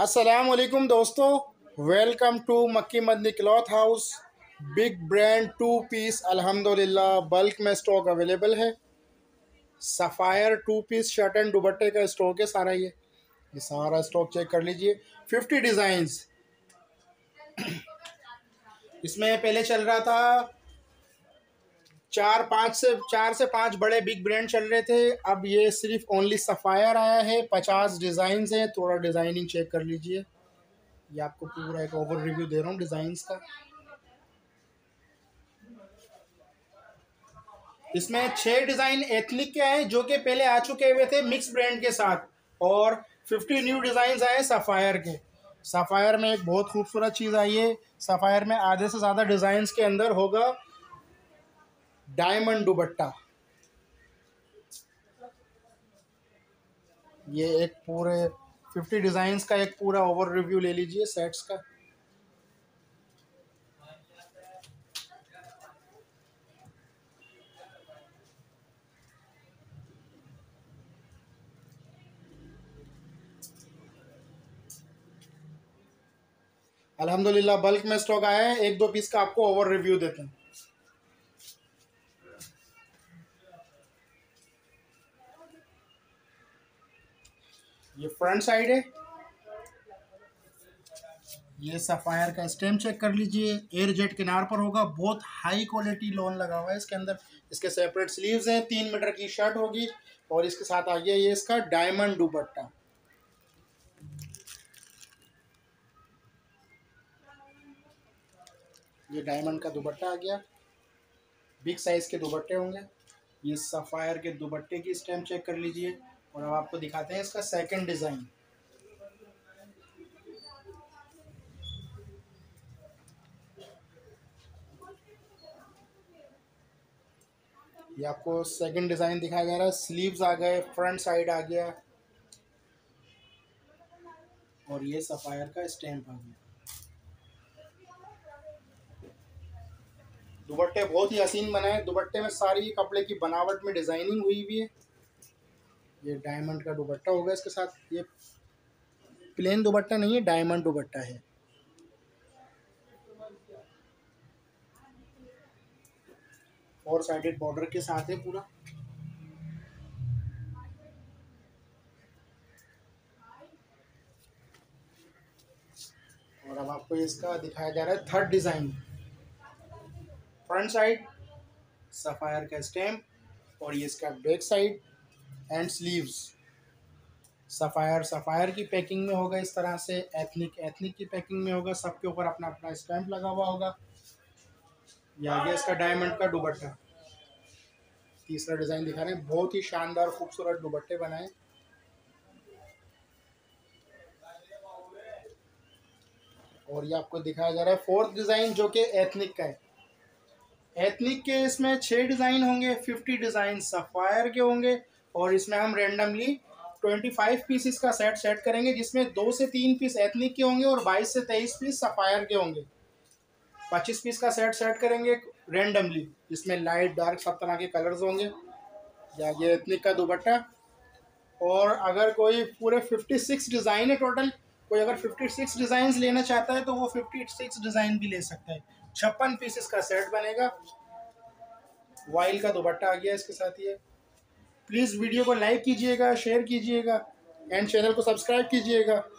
अस्सलामुअलैकुम दोस्तों, welcome to Makki Madani cloth house. Big brand 2 piece अल्हम्दुलिल्लाह बल्क में स्टॉक अवेलेबल है। सफ़ायर 2 पीस शर्ट एंड दुपट्टे का स्टॉक है सारा। ये सारा स्टॉक चेक कर लीजिए। 50 डिज़ाइंस इसमें पहले चल रहा था। 4 से 5 बड़े बिग ब्रांड चल रहे थे। अब ये सिर्फ ओनली सफ़ायर आया है। 50 डिज़ाइंस हैं। थोड़ा डिज़ाइनिंग चेक कर लीजिए। ये आपको पूरा एक ओवर रिव्यू दे रहा हूँ डिज़ाइंस का। इसमें 6 डिज़ाइन एथनिक के हैं जो कि पहले आ चुके हुए थे मिक्स ब्रांड के साथ, और 50 न्यू डिज़ाइन आए सफ़ायर के। सफ़ायर में एक बहुत खूबसूरत चीज़ आई है। सफ़ायर में आधे से ज़्यादा डिज़ाइंस के अंदर होगा डायमंड दुपट्टा। ये एक पूरे 50 डिज़ाइंस का एक पूरा ओवर रिव्यू ले लीजिए सेट्स का। अल्हम्दुलिल्लाह बल्क में स्टॉक आया है। 1-2 पीस का आपको ओवर रिव्यू देते हैं। ये फ्रंट साइड है। ये सफ़ायर का स्टेम चेक कर लीजिए। एयर जेट किनार पर होगा। बहुत हाई क्वालिटी लोन लगा हुआ है इसके अंदर। इसके सेपरेट स्लीव्स हैं। 3 मीटर की शर्ट होगी और इसके साथ आ गया ये इसका डायमंड दुपट्टा। ये डायमंड का दुपट्टा आ गया। बिग साइज के दुपट्टे होंगे। ये सफ़ायर के दुपट्टे की स्टेम चेक कर लीजिए। और अब आपको दिखाते हैं इसका सेकंड डिज़ाइन। ये आपको सेकंड डिज़ाइन दिखाया जा रहा है। स्लीव्स आ गए, फ्रंट साइड आ गया और ये सफ़ायर का स्टैम्प आ गया। दुपट्टे बहुत ही हसीन बने हैं। दुपट्टे में सारी कपड़े की बनावट में डिज़ाइनिंग हुई हुई है। ये डायमंड का दुपट्टा होगा इसके साथ। ये प्लेन दुपट्टा नहीं है, डायमंड दुपट्टा है। और साइडेड बॉर्डर के साथ है पूरा। और अब आपको इसका दिखाया जा रहा है third design. Front side Sapphire का स्टैम्प और ये इसका back side and sleeves. Sapphire की पैकिंग में होगा इस तरह से। एथनिक की पैकिंग में होगा। सबके ऊपर अपना अपना स्टैम्प लगा हुआ होगा। ये आ गया इसका डायमंड का दुपट्टा। तीसरा डिज़ाइन दिखा रहे हैं। बहुत ही शानदार खूबसूरत दुपट्टे बनाए। और ये आपको दिखाया जा रहा है फोर्थ डिज़ाइन जो कि एथनिक का है। एथनिक के इसमें 6 डिज़ाइन होंगे। 50 डिज़ाइन सफ़ायर के होंगे और इसमें हम रेंडमली 25 पीसेस का सेट करेंगे, जिसमें 2 से 3 पीस एथनिक के होंगे और 22 से 23 पीस सफ़ायर के होंगे। 25 पीस का सेट करेंगे रेंडमली। इसमें लाइट डार्क सब तरह के कलर्स होंगे। या ये एथनिक का दुपट्टा। और अगर कोई पूरे 56 डिज़ाइन है टोटल, कोई अगर 56 डिज़ाइन लेना चाहता है तो वो 56 डिज़ाइन भी ले सकता है। 56 पीसेस का सेट बनेगा। वाइल का दुपट्टा आ गया इसके साथ। ये प्लीज़ वीडियो को लाइक कीजिएगा, शेयर कीजिएगा एंड चैनल को सब्सक्राइब कीजिएगा।